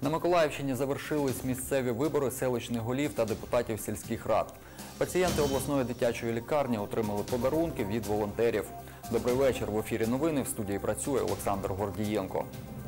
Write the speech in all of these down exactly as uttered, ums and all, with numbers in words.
На Миколаївщині завершились місцеві вибори селищних голів та депутатів сільських рад. Пацієнти обласної дитячої лікарні отримали подарунки від волонтерів. Добрий вечір. В ефірі новини. В студії працює Олександр Гордієнко.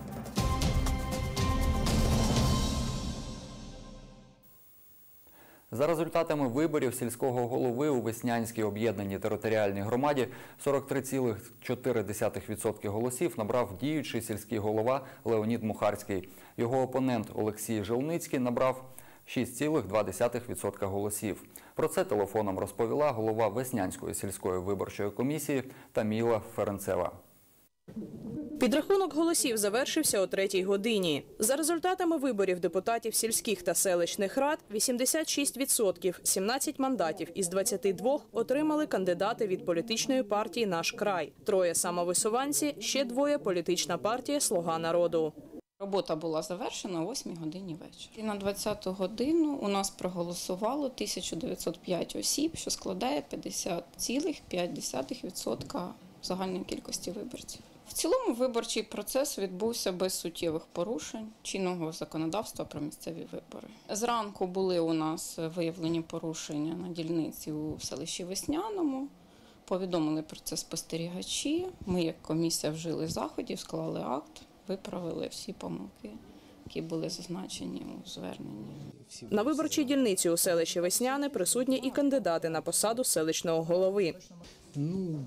За результатами виборів сільського голови у Веснянській об'єднаній територіальній громаді сорок три цілих чотири десятих відсотка голосів набрав діючий сільський голова Леонід Мухарський. Його опонент Олексій Желницький набрав шість цілих два десятих відсотка голосів. Про це телефоном розповіла голова Веснянської сільської виборчої комісії Таміла Ференцева. Підрахунок голосів завершився о третій годині. За результатами виборів депутатів сільських та селищних рад вісімдесят шість відсотків, сімнадцять мандатів із двадцяти двох отримали кандидати від політичної партії «Наш край». Троє самовисуванці, ще двоє – політична партія «Слуга народу». Робота була завершена о восьмій годині вечора. І на двадцяту годину у нас проголосувало тисячу дев'ятсот п'ять осіб, що складає п'ятдесят цілих п'ять десятих відсотка загальної кількості виборців. В цілому виборчий процес відбувся без суттєвих порушень чинного законодавства про місцеві вибори. Зранку були у нас виявлені порушення на дільниці у селищі Весняному. Повідомили про це спостерігачі. Ми, як комісія, вжили заходів, склали акт, виправили всі помилки, які були зазначені у зверненні. На виборчій дільниці у селищі Весняне присутні і кандидати на посаду селищного голови. Ну,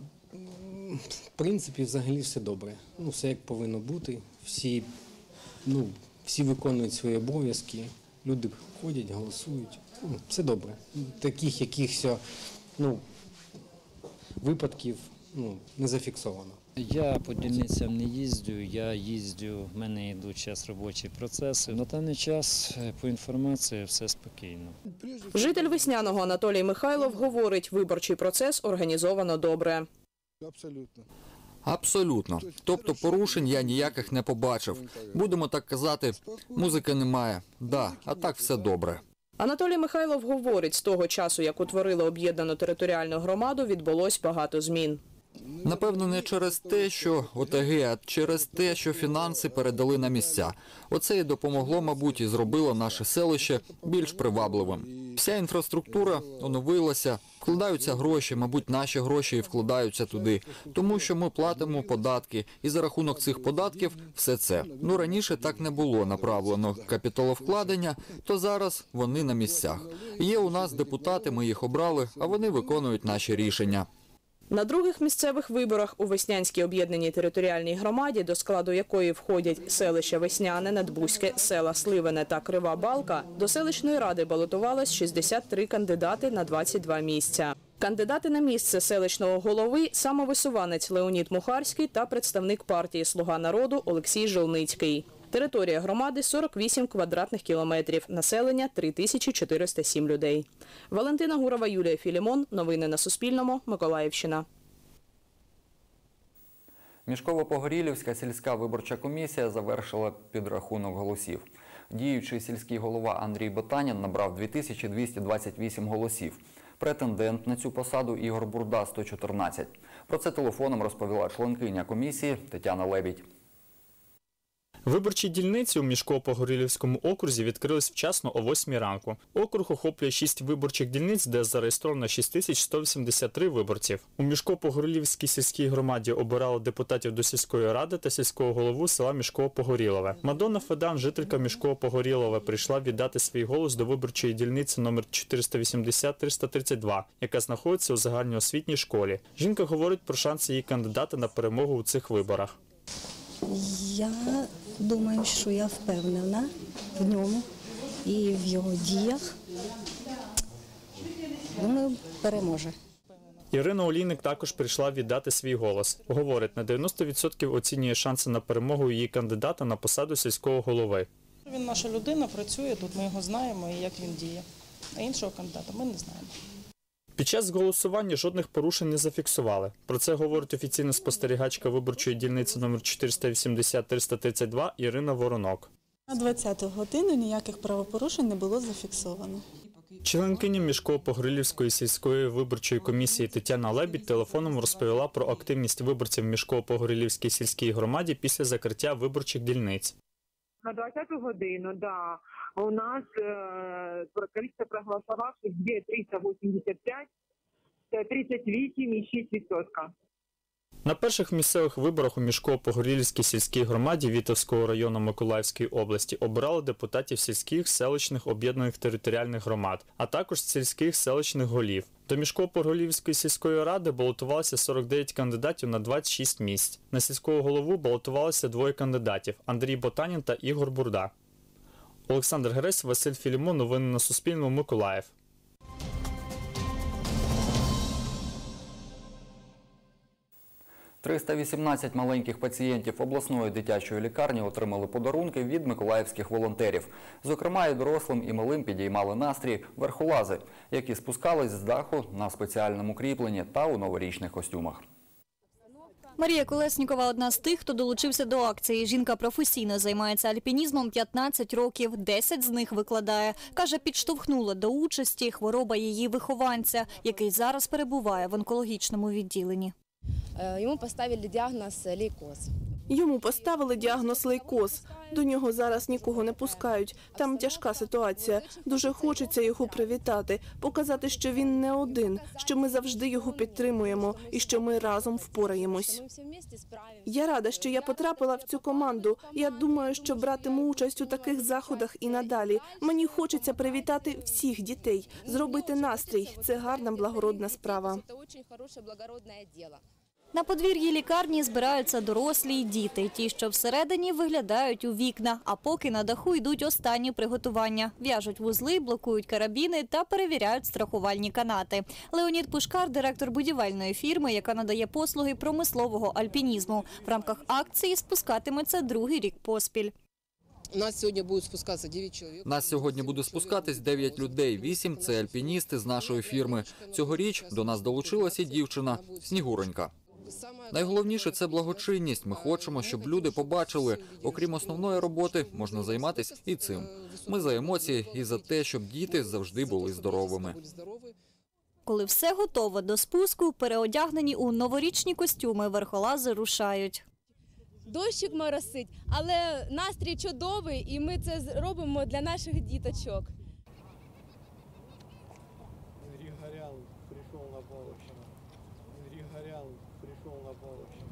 в принципі, взагалі все добре. Ну, все як повинно бути. Всі, ну, всі виконують свої обов'язки, люди ходять, голосують. Ну, все добре. Таких якихось, ну, випадків, ну, не зафіксовано. Я по дільницям не їздю, я їздю, в мене йдуть зараз робочі процеси. На даний час, по інформації, все спокійно. Житель Весняного Анатолій Михайлов говорить, виборчий процес організовано добре. Абсолютно. Абсолютно. Тобто порушень я ніяких не побачив. Будемо так казати, музики немає. Да, а так все добре. Анатолій Михайлов говорить, з того часу, як утворили об'єднану територіальну громаду, відбулось багато змін. Напевно, не через те, що ОТГ, а через те, що фінанси передали на місця. Оце і допомогло, мабуть, і зробило наше селище більш привабливим. Вся інфраструктура оновилася, вкладаються гроші, мабуть, наші гроші і вкладаються туди. Тому що ми платимо податки, і за рахунок цих податків все це. Ну, раніше так не було направлено капіталовкладення, то зараз вони на місцях. Є у нас депутати, ми їх обрали, а вони виконують наші рішення. На других місцевих виборах у Веснянській об'єднаній територіальній громаді, до складу якої входять селища Весняне, Надбузьке, села Сливине та Крива Балка, до селищної ради балотувалось шістдесят три кандидати на двадцять два місця. Кандидати на місце селищного голови – самовисуванець Леонід Мухарський та представник партії «Слуга народу» Олексій Желницький. Територія громади – сорок вісім квадратних кілометрів, населення – три тисячі чотириста сім людей. Валентина Гурова, Юлія Філімон. Новини на Суспільному. Миколаївщина. Мішково-Погорілівська сільська виборча комісія завершила підрахунок голосів. Діючий сільський голова Андрій Ботанін набрав дві тисячі двісті двадцять вісім голосів. Претендент на цю посаду Ігор Бурда – сто чотирнадцять. Про це телефоном розповіла членкиня комісії Тетяна Лебідь. Виборчі дільниці у Мішково-Погорілівському окрузі відкрились вчасно о восьмій ранку. Округ охоплює шість виборчих дільниць, де зареєстровано шість тисяч сто вісімдесят три виборців. У Мішково-Погорілівській сільській громаді обирали депутатів до сільської ради та сільського голову села Мішково-Погорілове. Мадонна Федан, жителька Мішково-Погорілове, прийшла віддати свій голос до виборчої дільниці номер чотириста вісімдесят триста тридцять два, яка знаходиться у загальноосвітній школі. Жінка говорить про шанси її кандидата на перемогу у цих виборах. Я думаю, що я впевнена в ньому і в його діях. Думаю, переможе. Ірина Олійник також прийшла віддати свій голос. Говорить, на дев'яносто відсотків оцінює шанси на перемогу її кандидата на посаду сільського голови. Він наша людина, працює тут, ми його знаємо і як він діє. А іншого кандидата ми не знаємо. Під час голосування жодних порушень не зафіксували. Про це говорить офіційна спостерігачка виборчої дільниці номер чотириста вісімдесят триста тридцять два Ірина Воронок. На двадцяту годину ніяких правопорушень не було зафіксовано. Членкиня Мішково-Погорілівської сільської виборчої комісії Тетяна Лебідь телефоном розповіла про активність виборців в Мішково-Погорілівській сільській громаді після закриття виборчих дільниць. На двадцяту годину, да, у нас э, количество проголосовавших две тысячи триста восемьдесят пять, тридцать восемь и шесть відсотків. На перших місцевих виборах у Мішково-Погорільській сільській громаді Вітовського району Миколаївської області обирали депутатів сільських, селищних, об'єднаних територіальних громад, а також сільських селищних голів. До Мішково-Погорільської сільської ради балотувалося сорок дев'ять кандидатів на двадцять шість місць. На сільського голову балотувалися двоє кандидатів – Андрій Ботанін та Ігор Бурда. Олександр Гресь, Василь Філімон. Новини на Суспільному. Миколаїв. триста вісімнадцять маленьких пацієнтів обласної дитячої лікарні отримали подарунки від миколаївських волонтерів. Зокрема, і дорослим, і малим підіймали настрій верхолази, які спускались з даху на спеціальному кріпленні та у новорічних костюмах. Марія Колеснікова – одна з тих, хто долучився до акції. Жінка професійно займається альпінізмом п'ятнадцять років, десять з них викладає. Каже, підштовхнула до участі хвороба її вихованця, який зараз перебуває в онкологічному відділенні. Йому поставили діагноз лейкоз. Йому поставили діагноз лейкоз. До нього зараз нікого не пускають. Там тяжка ситуація. Дуже хочеться його привітати, показати, що він не один, що ми завжди його підтримуємо і що ми разом впораємось. Я рада, що я потрапила в цю команду. Я думаю, що братиму участь у таких заходах і надалі. Мені хочеться привітати всіх дітей, зробити настрій. Це гарна благородна справа. На подвір'ї лікарні збираються дорослі й діти. Ті, що всередині, виглядають у вікна, а поки на даху йдуть останні приготування. В'яжуть вузли, блокують карабіни та перевіряють страхувальні канати. Леонід Пушкар – директор будівельної фірми, яка надає послуги промислового альпінізму. В рамках акції спускатиметься другий рік поспіль. У нас сьогодні будуть спускатися дев'ять чоловік. Нас сьогодні буде спускатись дев'ять людей, вісім – це альпіністи з нашої фірми. Цьогоріч до нас долучилася дівчина – Снігуронька. Найголовніше – це благочинність. Ми хочемо, щоб люди побачили, окрім основної роботи, можна займатися і цим. Ми за емоції і за те, щоб діти завжди були здоровими. Коли все готово до спуску, переодягнені у новорічні костюми, верхолази рушають. Дощик моросить, але настрій чудовий, і ми це робимо для наших діточок. Григорян прийшов на Баловщину. Григорян прийшов на Баловщину.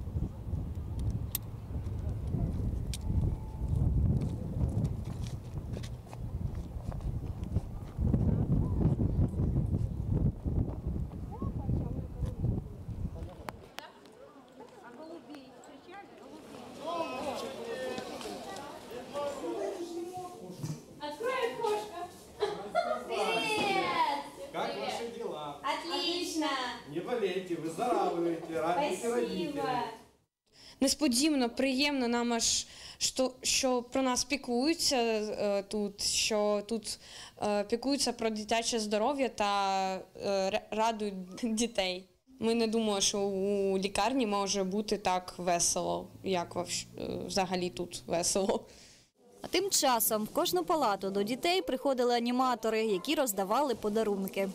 Не болейте, выздоравливайте, радуйте родителей. Несподівано, приємно нам аж, що, що про нас піклуються е, тут, що тут е, піклуються про дитяче здоров'я та е, радують дітей. Ми не думали, що у лікарні може бути так весело, як взагалі тут весело. А тим часом в кожну палату до дітей приходили аніматори, які роздавали подарунки.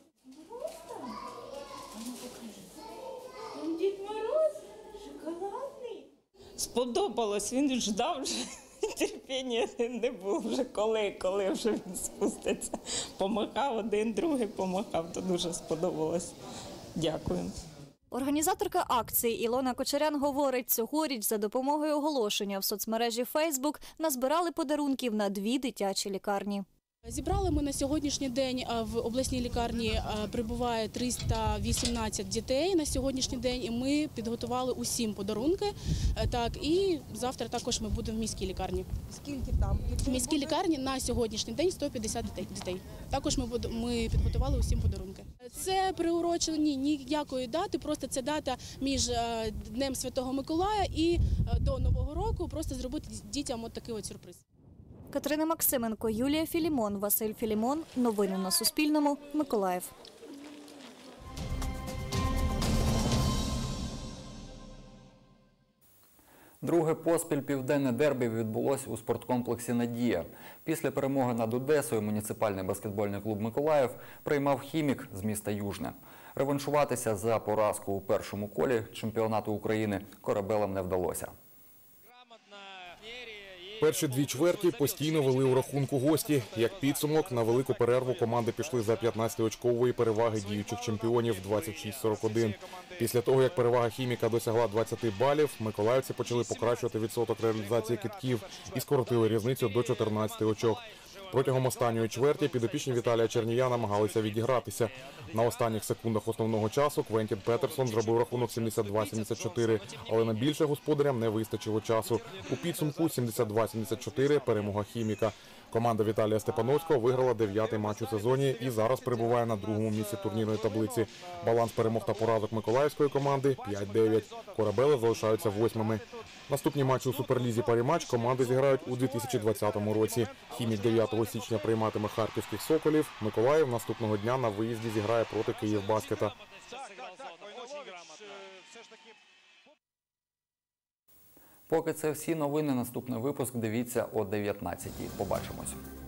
Сподобалось, він ждав, вже терпіння не було вже коли, коли вже він спуститься. Помахав один, другий помахав, то дуже сподобалось. Дякую. Організаторка акції Ілона Кочерян говорить, цьогоріч за допомогою оголошення в соцмережі Фейсбук назбирали подарунків на дві дитячі лікарні. Зібрали ми на сьогоднішній день, в обласній лікарні прибуває триста вісімнадцять дітей на сьогоднішній день, і ми підготували усім подарунки. Так, і завтра також ми будемо в міській лікарні. Скільки там? В міській лікарні на сьогоднішній день сто п'ятдесят дітей. Також ми, ми підготували усім подарунки. Це приурочені ніякої дати, просто це дата між Днем Святого Миколая і до Нового року, просто зробити дітям от такий от сюрприз. Катерина Максименко, Юлія Філімон, Василь Філімон. Новини на Суспільному. Миколаїв. Друге поспіль південне дербі відбулось у спорткомплексі «Надія». Після перемоги над Одесою муніципальний баскетбольний клуб «Миколаїв» приймав «Хімік» з міста Южне. Реваншуватися за поразку у першому колі чемпіонату України корабелам не вдалося. Перші дві чверті постійно вели у рахунку гості. Як підсумок, на велику перерву команди пішли за п'ятнадцятиочкової переваги діючих чемпіонів двадцять шість сорок один. Після того, як перевага «Хіміка» досягла двадцяти балів, миколаївці почали покращувати відсоток реалізації китків і скоротили різницю до чотирнадцяти очок. Протягом останньої чверті підопічні Віталія Чернія намагалися відігратися. На останніх секундах основного часу Квентін Петерсон зробив рахунок сімдесят два сімдесят чотири, але на більше господарям не вистачило часу. У підсумку сімдесят два сімдесят чотири перемога «Хіміка». Команда Віталія Степановського виграла дев'ятий матч у сезоні і зараз перебуває на другому місці турнірної таблиці. Баланс перемог та поразок миколаївської команди п'ять дев'ять. Корабели залишаються восьмими. Наступні матчі у Суперлізі «Паріматч» команди зіграють у дві тисячі двадцятому році. «Хімік» дев'ятого січня прийматиме харківських «Соколів». Миколаїв наступного дня на виїзді зіграє проти «Київбаскета». Поки це всі новини. Наступний випуск дивіться о дев'ятнадцятій. Побачимось.